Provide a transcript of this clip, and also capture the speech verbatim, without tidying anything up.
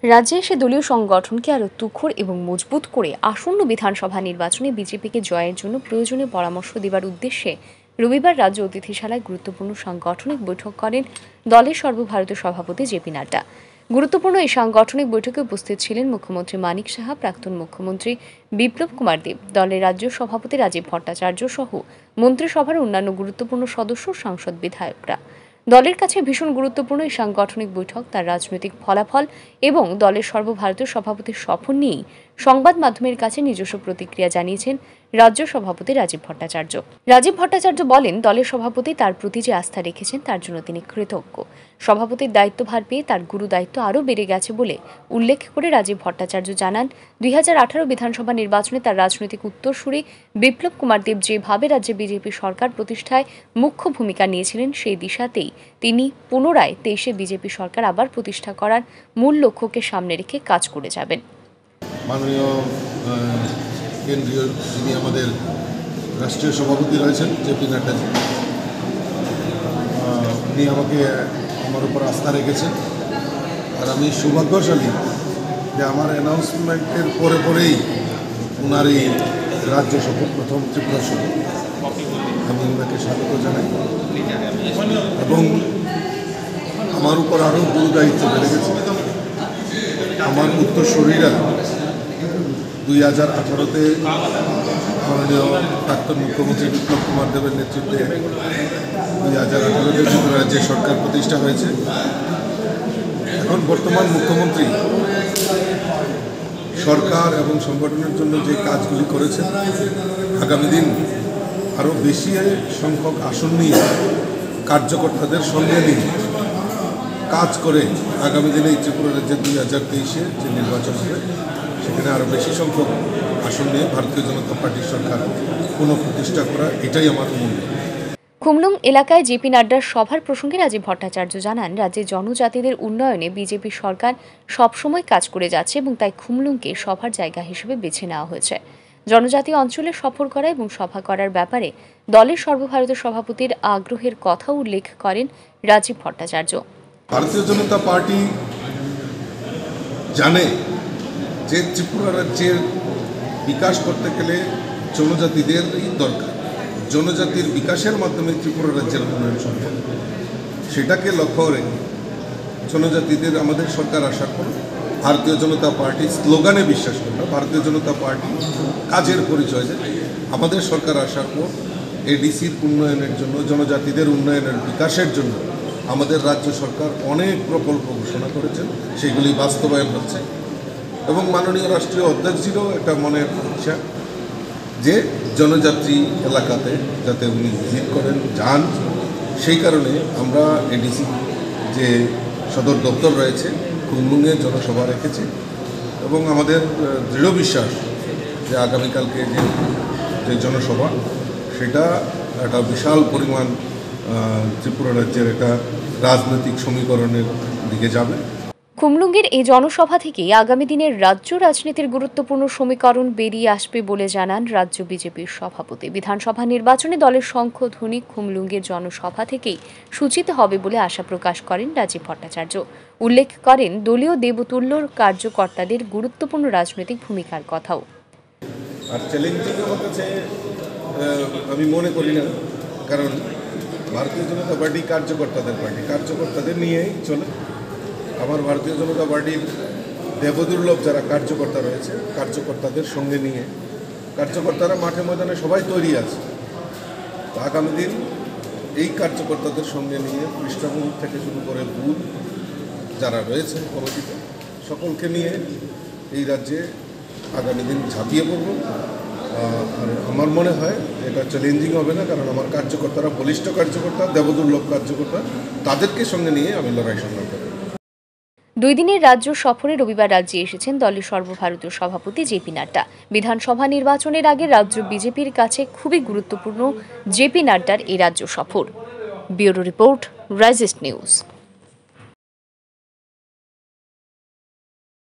রাজ্যে এসে দলীয় সংগঠনকে আরও তুখর এবং মজবুত করে আসন্ন বিধানসভা নির্বাচনে বিজেপিকে জয়ের জন্য প্রয়োজনীয় পরামর্শ দেবার উদ্দেশ্যে রবিবার রাজ্য অতিথিশালায় গুরুত্বপূর্ণ সাংগঠনিক বৈঠক করেন দলের সর্বভারতীয় সভাপতি জেপি নাড্ডা। গুরুত্বপূর্ণ এই সাংগঠনিক বৈঠকে উপস্থিত ছিলেন মুখ্যমন্ত্রী মানিক সাহা, প্রাক্তন মুখ্যমন্ত্রী বিপ্লব কুমার দেব, দলের রাজ্য সভাপতি রাজীব ভট্টাচার্য সহ মন্ত্রিসভার অন্যান্য গুরুত্বপূর্ণ সদস্য, সাংসদ, বিধায়করা। দলের কাছে ভীষণ গুরুত্বপূর্ণ এই সাংগঠনিক বৈঠক তার রাজনৈতিক ফলাফল এবং দলের সর্বভারতীয় সভাপতির সফর নিয়েই সংবাদ মাধ্যমের কাছে নিজস্ব প্রতিক্রিয়া জানিয়েছেন রাজ্য সভাপতি রাজীব ভট্টাচার্য। রাজীব ভট্টাচার্য বলেন, দলের সভাপতি তার প্রতি যে আস্থা রেখেছেন তার জন্য তিনি কৃতজ্ঞ। সভাপতির দায়িত্বভার পেয়ে তার গুরু দায়িত্ব আরও বেড়ে গেছে বলে উল্লেখ করে রাজীব ভট্টাচার্য জানান, দুই হাজার আঠারো বিধানসভা নির্বাচনে তার রাজনৈতিক উত্তরসূরি বিপ্লব কুমার দেব যেভাবে রাজ্যে বিজেপি সরকার প্রতিষ্ঠায় মুখ্য ভূমিকা নিয়েছিলেন, সেই দিশাতেই তিনি পুনরায় তেইশে বিজেপি সরকার আবার প্রতিষ্ঠা করার মূল লক্ষ্যকে সামনে রেখে কাজ করে যাবেন। মাননীয় কেন্দ্রীয় যিনি আমাদের রাষ্ট্রীয় সভাপতি রয়েছেন জেপি নাড্ডাজি, উনি আমাকে আমার উপর আস্থা রেখেছেন। আর আমি সৌভাগ্যশালী যে আমার অ্যানাউন্সমেন্টের পরে পরেই ওনার এই রাজ্য সফর, প্রথম ত্রিপুরা সফর, আমি ওনাকে স্বাগত জানাই এবং আমার উপর আরও গুরু দায়িত্ব বেড়ে গেছে। আমার উত্তরসূরিরা দুই হাজার আঠারোতে মাননীয় প্রাক্তন মুখ্যমন্ত্রী বিপ্লব কুমার দেবের নেতৃত্বে দুই হাজার আঠারোতে ত্রিপুরা রাজ্যে সরকার প্রতিষ্ঠা হয়েছে। এখন বর্তমান মুখ্যমন্ত্রী সরকার এবং সংগঠনের জন্য যে কাজগুলি করেছেন, আগামী দিন আরও বেশি সংখ্যক আসন নিয়ে কার্যকর্তাদের সঙ্গে নিয়ে কাজ করে আগামী দিনে এই ত্রিপুরা রাজ্যে দুই হাজার তেইশে যে নির্বাচন হবে সেখানে আরও বেশি সংখ্যক আসন নিয়ে ভারতীয় জনতা পার্টির সরকার পুনঃপ্রতিষ্ঠা করা, এটাই আমার মূল্য। খুমলুং এলাকায় জেপি নাড্ডার সভার প্রসঙ্গে রাজীব ভট্টাচার্য জানান, রাজ্যের জনজাতিদের উন্নয়নে বিজেপি সরকার সবসময় কাজ করে যাচ্ছে এবং তাই খুমলুংকে সভার জায়গা হিসেবে বেছে নেওয়া হয়েছে। জনজাতি অঞ্চলে সফর করা এবং সভা করার ব্যাপারে দলের সর্বভারতীয় সভাপতির আগ্রহের কথা উল্লেখ করেন রাজীব ভট্টাচার্য। ভারতীয় জনতা পার্টি জানে যে ত্রিপুরা রাজ্যের বিকাশ করতে গেলে জনজাতিদেরই দরকার। জনজাতির বিকাশের মাধ্যমে ত্রিপুরা রাজ্যের উন্নয়ন সম্ভব। সেটাকে লক্ষ্য রেখে জনজাতিদের আমাদের সরকার আসার পর ভারতীয় জনতা পার্টি স্লোগানে বিশ্বাস করে না, ভারতীয় জনতা পার্টি কাজের পরিচয় দেয়। আমাদের সরকার আসার পর এডিসির উন্নয়নের জন্য, জনজাতিদের উন্নয়নের বিকাশের জন্য আমাদের রাজ্য সরকার অনেক প্রকল্প ঘোষণা করেছেন, সেগুলি বাস্তবায়ন হচ্ছে এবং মাননীয় রাষ্ট্রীয় অধ্যক্ষজিরও একটা মনের ইচ্ছা যে জনজাতি এলাকাতে যাতে উনি ভিজিট করেন, যান। সেই কারণে আমরা এডিসি যে সদর দপ্তর রয়েছে খুমলুঙে জনসভা রেখেছি এবং আমাদের দৃঢ় বিশ্বাস যে আগামীকালকে যে যে জনসভা সেটা একটা বিশাল পরিমাণ ত্রিপুরা রাজ্যের একটা রাজনৈতিক সমীকরণের দিকে যাবে। খুমলুঙ্গের এই জনসভা থেকেই আগামী দিনের রাজ্য রাজনীতির গুরুত্বপূর্ণ সমীকরণ বেরিয়ে আসবে বলে জানান রাজ্য বিজেপির সভাপতি। বিধানসভা নির্বাচনে দলের শঙ্খধ্বনি খুমলুঙ্গের জনসভা থেকেই সূচিত হবে বলে আশা প্রকাশ করেন রাজীব ভট্টাচার্য। উল্লেখ করেন দলীয় দেবতুল্য কার্যকর্তাদের গুরুত্বপূর্ণ রাজনৈতিক ভূমিকার কথাও। আর চ্যালেঞ্জিং আমার কাছে আমি মনে করি না, কারণ ভারতীয় জনতা পার্টি কার্যকর্তাদের পার্টি, কার্যকর্তাদের নিয়েই চলে। আমার ভারতীয় জনতা পার্টির দেবদুর্লভ যারা কার্যকর্তা রয়েছে, কার্যকর্তাদের সঙ্গে নিয়ে কার্যকর্তারা মাঠে ময়দানে সবাই তৈরি আছে। তো আগামী দিন এই কার্যকর্তাদের সঙ্গে নিয়ে পৃষ্ঠভূমি থেকে শুরু করে বুথ যারা রয়েছে কমিটিতে, সকলকে নিয়ে এই রাজ্যে আগামী দিন ঝাঁপিয়ে পড়ব। আর আমার মনে হয় এটা চ্যালেঞ্জিং হবে না, কারণ আমার কার্যকর্তারা বলিষ্ঠ কার্যকর্তা, দেবদুর্লভ কার্যকর্তা, তাদেরকে সঙ্গে নিয়ে আমি লড়াই সংগ্রাম করব। দুই দিনের রাজ্য সফরে রবিবার রাজ্যে এসেছেন দলের সর্বভারতীয় সভাপতি জেপি নাড্ডা। বিধানসভা নির্বাচনের আগে রাজ্য বিজেপির কাছে খুবই গুরুত্বপূর্ণ জেপি নাড্ডার এই রাজ্য সফর। ব্যুরো রিপোর্ট, রাইজিস্ট নিউজ।